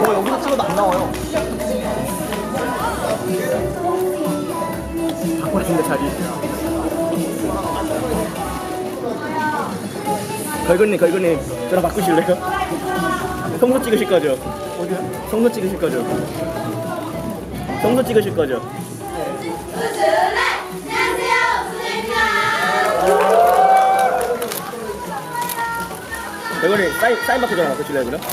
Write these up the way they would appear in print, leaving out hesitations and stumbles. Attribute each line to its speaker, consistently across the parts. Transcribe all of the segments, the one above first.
Speaker 1: 여기서 찍어도 안 나와요. 바꿔주신데 자리. 걸그님, 저랑 바꾸실래요? 성소 찍으실 거죠? 어디요? 성소 찍으실 거죠? 성소 찍으실 거죠? 걸그님 사인 받고 저랑 바꾸실래요, 그럼?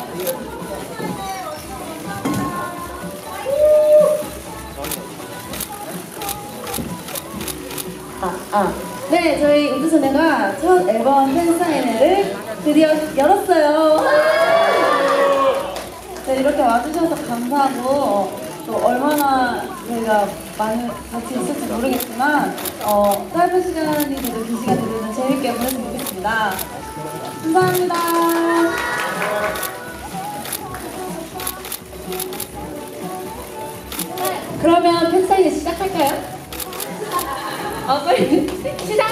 Speaker 2: 네, 저희 우주소녀가 첫 앨범 팬사인회를 드디어 열었어요. 네, 이렇게 와주셔서 감사하고 또 얼마나 저희가 많이 같이 있을지 모르겠지만 짧은 시간이라도 긴 시간이라도 재밌게 보냈으면 좋겠습니다. 감사합니다. 그러면 팬사인회 시작할까요? 빨리 시작!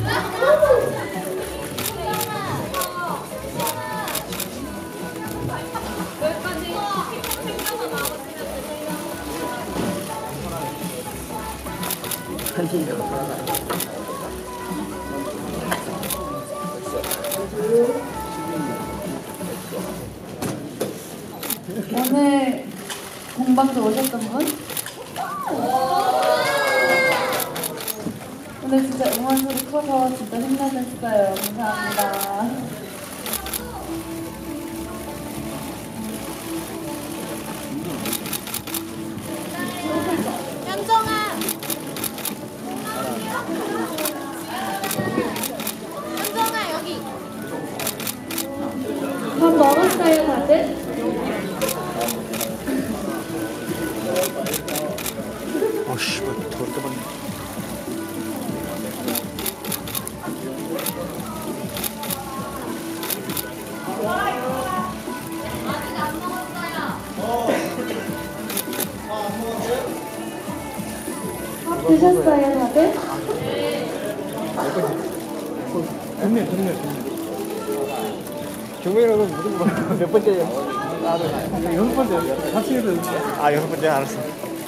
Speaker 2: 오늘 공방도 오셨던 분? 오늘 진짜 응원 소리 커서 진짜 힘나셨어요. 감사합니다.
Speaker 3: 현정아! 현정아 여기!
Speaker 2: 밥 먹었어요 다들?
Speaker 1: 아씨, 더럽게 많네.
Speaker 2: 밥 드셨어요 다들?
Speaker 1: 경민이라고 무슨 몇 번째예요? 여섯 번째. 같이 해도 여섯 번째 알았어.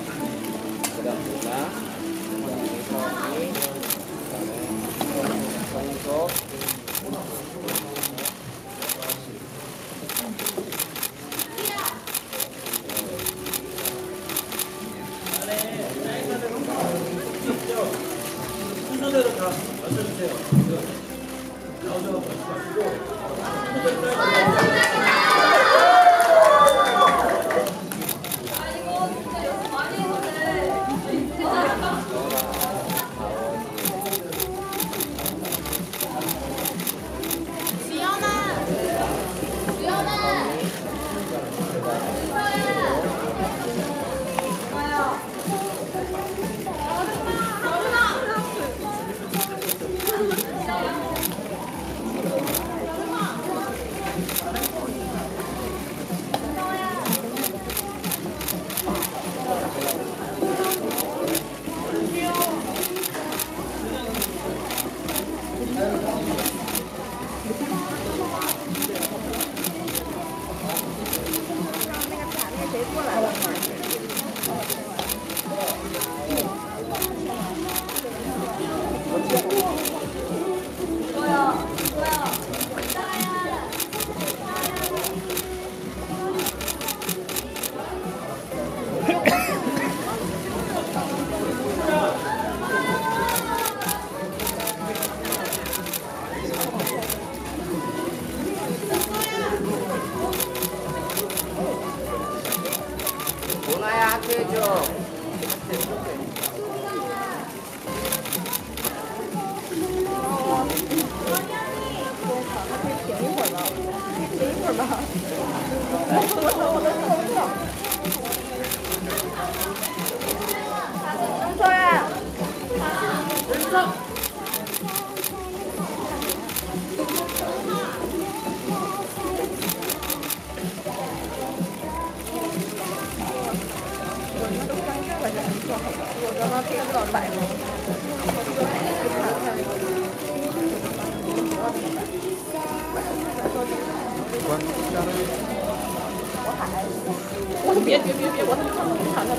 Speaker 1: 순서대로 다 맞춰주세요.
Speaker 3: 미안, 미안, 미안, 미안.